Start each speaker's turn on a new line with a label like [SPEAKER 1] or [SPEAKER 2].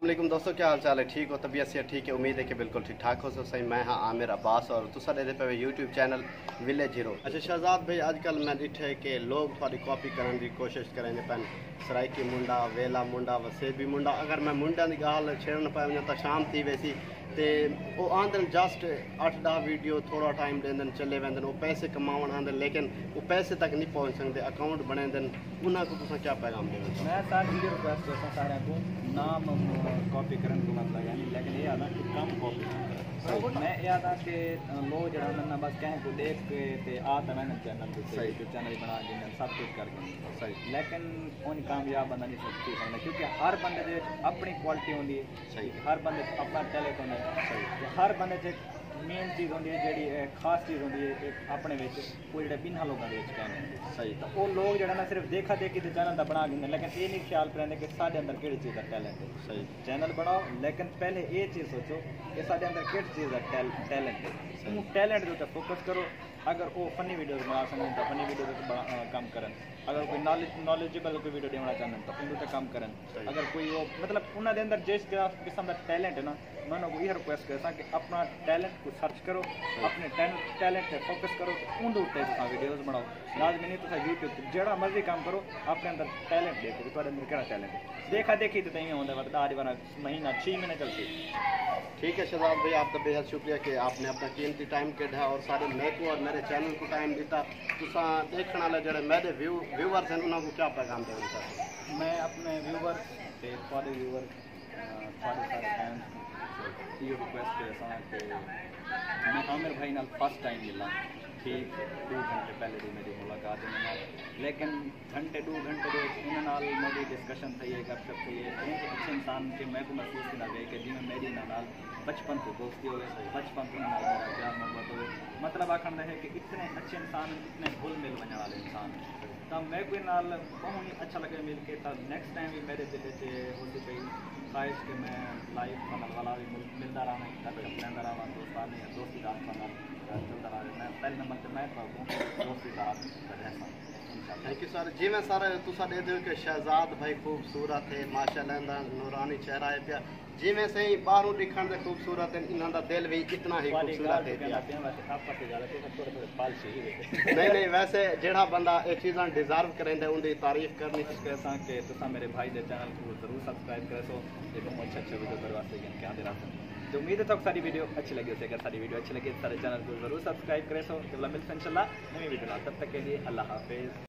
[SPEAKER 1] वालेकुम दोस्तों, क्या हाल चाल है? ठीक हो? तबीयत से ठीक है? उम्मीद है कि बिल्कुल ठीक ठाक हो। सही मैं हाँ आमिर अब्बास और तुसा दे पे यूट्यूब चैनल विलेज हीरो। अच्छा शहजाद भाई, आजकल मैं डिठे कि लोग थोड़ी कॉपी करने की कोशिश करें पैन सराइकी मुंडा, वेला मुंडा, वसेबी मुंडा। अगर मैं मुंडा की गाल छेड़न पाए वञा तो शाम थी वैसी ते वो आंदन जस्ट 8-10 वीडियो थोड़ा टाइम देंदन चले वेंदन, वो पैसे कमावन आंदन लेकिन वो पैसे तक नहीं पहुंच सकते, अकाउंट बने दिन उन्हें को तुसा क्या पैगाम देना?
[SPEAKER 2] मैं सारी वीडियो रिक्वेस्ट करता सारे को नाम कॉपी करने को मतलब यानी लेकिन ये आता कि कम कॉपी मैं ये आता कि लोग जरा ना बस कहें को देख के ते आता मैंने चैनल पे यूट्यूब चैनल बना के सब कुछ करके सही, लेकिन उन कामयाब बंदा नहीं सकती करना, क्योंकि हर बंदे दे अपनी क्वालिटी होती है सही, हर बंदे अपना टैलेंट होता है सही, हर बंदे च मेन चीज़ होती है जी खास चीज़ होती है अपने वो जो बिना लोगों के कहने सही, तो वो लोग जो ना सिर्फ देखा देखी तो चैनल बना देंगे, लेकिन ये नहीं ख्याल करेंगे कि साढ़े अंदर किसी चीज़ का टैलेंट है सही। चैनल बनाओ लेकिन पहले ये चीज़ सोचो कि साढ़े अंदर किस चीज़ का टैलेंट है, टैलेंट के ऊपर फोकस करो। अगर वो फनी वीडियो बना सकें तो फनी वीडियो कम करें, अगर कोई नॉलेजेबल कोई वीडियो बनाना चाहते तो उनको कम करें, अगर कोई वो मतलब उन्होंने अंदर जिस किस्म का टैलेंट है ना, मैं उन्होंने यही रिक्वेस्ट करता कि अपना टैलेंट को सर्च करो, अपने टैलेंट पर फोकस करो, उनके उत्ते वीडियोज़ बनाओ। लाजमी नहीं तो यूट्यूब जरा मर्जी काम करो, अपने अंदर टैलेंट देखो कि अंदर क्या टैलेंट है, देखा देखी तो नहीं होता वरना आज बार महीना 6 महीने चलती।
[SPEAKER 1] ठीक है शहजाद भाई, आपका बेहद शुक्रिया कि आपने अपना कीमती टाइम कढ़ा और सारे मेरे को और मेरे चैनल को टाइम दिता। तुसा देखने वाले जो मेरे व्यूवर्स हैं उन्होंने क्या पैगाम देना चाहते हैं?
[SPEAKER 2] मैं अपने व्यूवर्स थोड़े व्यूवर थोड़े सारे फैंस ये रिक्वेस्ट करता कि मैं आमिर भाई नाल फर्स्ट टाइम मिला, ठीक 2 घंटे पहले भी मेरी मुलाकात है, लेकिन घंटे 2 घंटे उन्होंने मेरी डिस्कशन थी है, गपशप थी है, एक अच्छे इंसान के मैं को महसूस ना गई कि जिन्हें मेरी नाल बचपन से दोस्ती हो गई, बचपन से मेरा प्यार मोहब्बत हो गई, मतलब आखिर है कि इतने अच्छे इंसान, इतने घुल मिल बनने वाले इंसान तो मैं कोई नाल बहुत ही अच्छा लगे मिल के, तब नेक्स्ट टाइम भी मेरे दिल से होती गई ख्वाहिश कि मैं लाइफ बनल वाला भी मिलता रहा, रहता रहा, दोस्ती रात बना चलता रहा। मैं पहले नंबर से मैं दोस्ती रात रहता।
[SPEAKER 1] Thank you sir. जी मैं सर तुसा दे दो कि शहजाद भाई खूबसूरत है माशाल्लाह, नूरानी चेहरा है पिया जी में सही बाहरों दिखण से खूबसूरत है, इन्हों का दिल भी इतना ही खूबसूरत है पिया। नहीं नहीं वैसे जेड़ा बंदा ये चीज़ा डिजर्व करेंदा उनकी तारीफ करनी
[SPEAKER 2] चाहिए कि तुसा मेरे भाई के चैनल को जरूर सब्सक्राइब करो, बहुत अच्छे वीडियो करवाते हैं क्या दे रहा। तो उम्मीद है तो सारी वीडियो अच्छी लगी उसे, अगर सारी वीडियो अच्छी लगी सारे चैनल को जरूर सब्सक्राइब करें। तो मिलते हैं इंशाल्लाह नई वीडियो, तब तक के लिए अल्लाह हाफिज़।